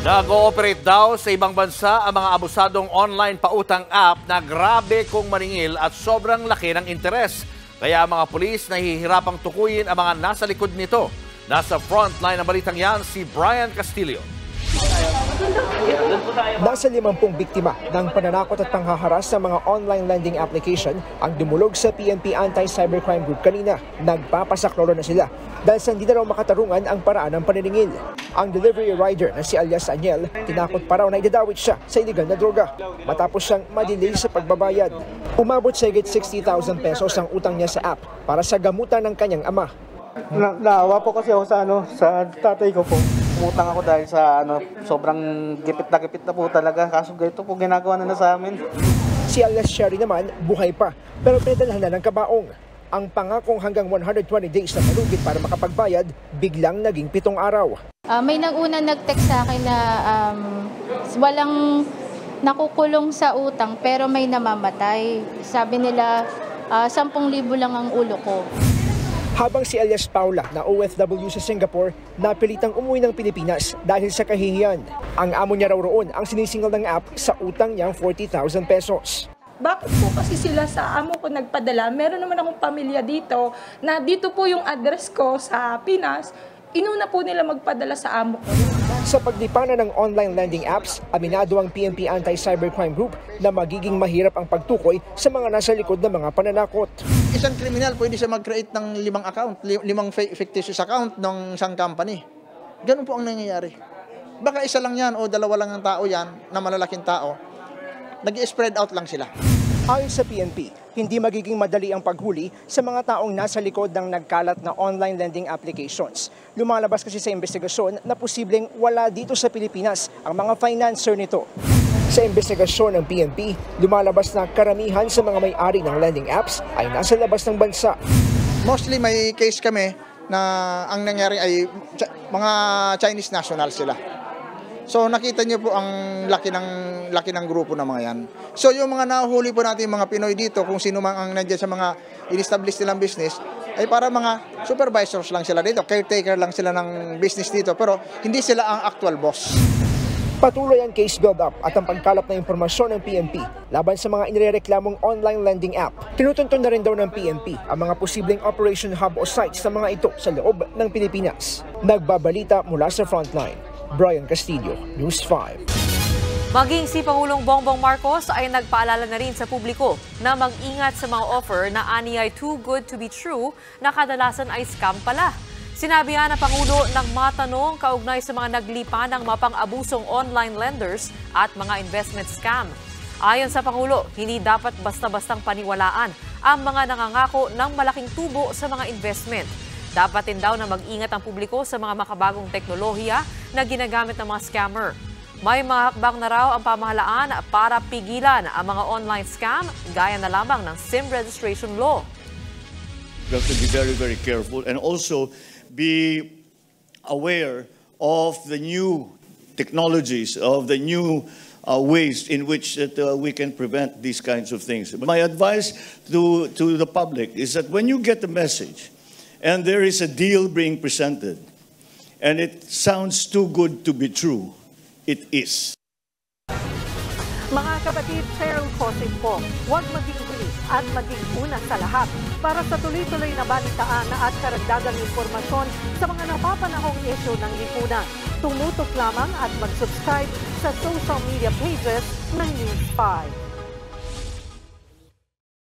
Nag-ooperate daw sa ibang bansa ang mga abusadong online pautang app na grabe kung maningil at sobrang laki ng interes. Kaya ang mga pulis nahihirapang tukuyin ang mga nasa likod nito. Nasa frontline ng balitang yan si Brian Castillo. Nasa 50 biktima ng pananakot at panghaharas sa mga online lending application ang dumulog sa PNP Anti-Cybercrime Group kanina. Nagpapasaklolo na sila dahil sa hindi na raw makatarungan ang paraan ng paniningil. Ang delivery rider na si alias Aniel, tinakot pa raw na idadawit siya sa iligal na droga matapos siyang madelay sa pagbabayad. Umabot sa higit 60,000 pesos ang utang niya sa app para sa gamutan ng kanyang ama. Naawa po kasi ako sa tatay ko po. Umutang ako dahil sa sobrang gipit na po talaga. Kaso ganito po ginagawa na sa amin. Si alias Sherry naman buhay pa pero pinadalhan na ng kabaong. Ang pangakong hanggang 120 days na malugit para makapagbayad, biglang naging 7 araw. May nag-text sa akin na walang nakukulong sa utang pero may namamatay. Sabi nila 10,000 lang ang ulo ko. Habang si alias Paula na OFW sa Singapore, napilitang umuwi ng Pilipinas dahil sa kahihiyan. Ang amo niya raw roon ang sinisingil ng app sa utang niyang 40,000 pesos. Bakit po kasi sila sa amo ko nagpadala? Meron naman akong pamilya dito na dito po yung address ko sa Pinas. Inuna po nila magpadala sa amo ko. Sa paglipanan ng online lending apps, aminado ang PNP Anti-Cybercrime Group na magiging mahirap ang pagtukoy sa mga nasa likod ng mga pananakot. Isang kriminal pwede siya mag-create ng 5 account, 5 fictitious account ng isang company. Ganun po ang nangyayari. Baka isa lang yan o dalawa lang ang tao yan na malalaking tao. Nag-spread out lang sila. Ayon sa PNP, hindi magiging madali ang paghuli sa mga taong nasa likod ng nagkalat na online lending applications. Lumalabas kasi sa investigasyon na posibleng wala dito sa Pilipinas ang mga financer nito. Sa investigasyon ng PNP, lumalabas na karamihan sa mga may-ari ng lending apps ay nasa labas ng bansa. Mostly may case kami na ang nangyari ay mga Chinese national sila. So nakita niyo po ang laki ng grupo ng mga yan. So yung mga nahuli po natin mga Pinoy dito, kung sino man ang nandiyan sa mga in-establish nilang business, ay para mga supervisors lang sila dito, caretaker lang sila ng business dito, pero hindi sila ang actual boss. Patuloy ang case build-up at ang pagkalap na impormasyon ng PNP laban sa mga inireklamong online lending app. Tinutuntun na rin daw ng PNP ang mga posibleng operation hub o sites sa mga ito sa loob ng Pilipinas. Nagbabalita mula sa frontline, Brian Castillo, News 5. Maging si Pangulong Bongbong Marcos ay nagpaalala na rin sa publiko na mag-ingat sa mga offer na aniyay too good to be true na kadalasan ay scam pala. Sinabi nga ng Pangulo ng matanong kaugnay sa mga naglipa ng mapang-abusong online lenders at mga investment scam. Ayon sa Pangulo, hindi dapat basta-bastang paniwalaan ang mga nangangako ng malaking tubo sa mga investment. Dapat din daw na mag-ingat ang publiko sa mga makabagong teknolohiya na ginagamit ng mga scammer. May mga hakbang na raw ang pamahalaan para pigilan ang mga online scam gaya na lamang ng SIM registration law. We have to be very, very careful and also be aware of the new technologies, of the new ways in which we can prevent these kinds of things. My advice to the public is that when you get the message and there is a deal being presented and it sounds too good to be true, it is. Mga kapatid, Cheryl Cosin po, huwag maging huli at maging una sa lahat para sa tuloy-tuloy na balitaan at karagdagang impormasyon sa mga napapanahong isyu ng lipunan. Tumutok lamang at mag-subscribe sa social media pages ng News 5.